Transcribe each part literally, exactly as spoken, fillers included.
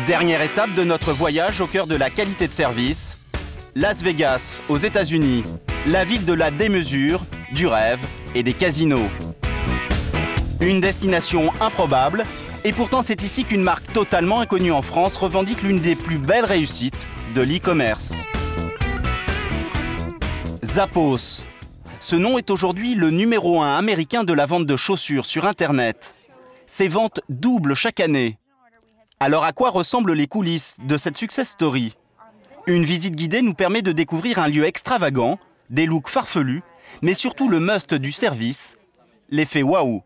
Dernière étape de notre voyage au cœur de la qualité de service, Las Vegas, aux États-Unis, la ville de la démesure, du rêve et des casinos. Une destination improbable, et pourtant c'est ici qu'une marque totalement inconnue en France revendique l'une des plus belles réussites de l'e-commerce. Zappos. Ce nom est aujourd'hui le numéro un américain de la vente de chaussures sur Internet. Ses ventes doublent chaque année. Alors à quoi ressemblent les coulisses de cette success story? Une visite guidée nous permet de découvrir un lieu extravagant, des looks farfelus, mais surtout le must du service, l'effet waouh.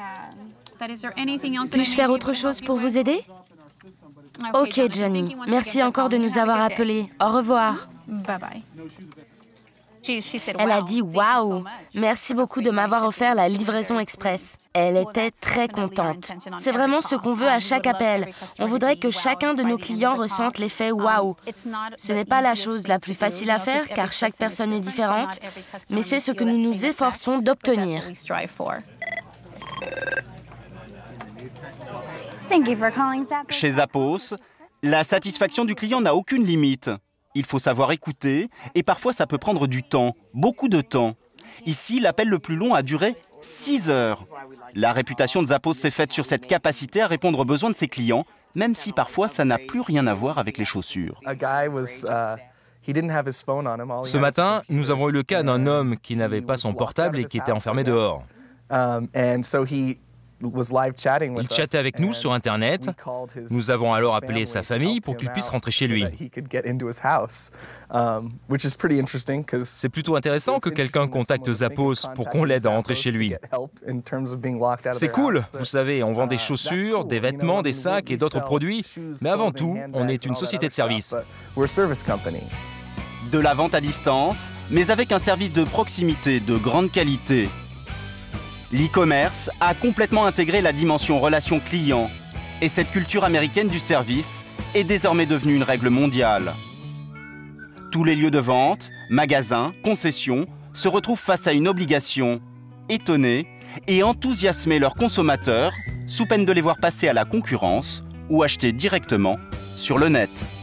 Puis-je faire autre chose pour vous aider? Ok, Johnny. Merci encore de nous avoir appelés. Au revoir. Elle a dit « Waouh ! Merci beaucoup de m'avoir offert la livraison express ». Elle était très contente. C'est vraiment ce qu'on veut à chaque appel. On voudrait que chacun de nos clients ressente l'effet « Waouh ». Ce n'est pas la chose la plus facile à faire car chaque personne est différente, mais c'est ce que nous nous efforçons d'obtenir. Chez Zappos, la satisfaction du client n'a aucune limite. Il faut savoir écouter et parfois ça peut prendre du temps, beaucoup de temps. Ici, l'appel le plus long a duré six heures. La réputation de Zappos s'est faite sur cette capacité à répondre aux besoins de ses clients, même si parfois ça n'a plus rien à voir avec les chaussures. Ce matin, nous avons eu le cas d'un homme qui n'avait pas son portable et qui était enfermé dehors. Il chattait avec nous sur Internet. Nous avons alors appelé sa famille pour qu'il puisse rentrer chez lui. C'est plutôt intéressant que quelqu'un contacte Zappos pour qu'on l'aide à rentrer chez lui. C'est cool, vous savez, on vend des chaussures, des vêtements, des sacs et d'autres produits, mais avant tout, on est une société de service. De la vente à distance, mais avec un service de proximité de grande qualité. L'e-commerce a complètement intégré la dimension relation client et cette culture américaine du service est désormais devenue une règle mondiale. Tous les lieux de vente, magasins, concessions se retrouvent face à une obligation, étonner et enthousiasmer leurs consommateurs sous peine de les voir passer à la concurrence ou acheter directement sur le net.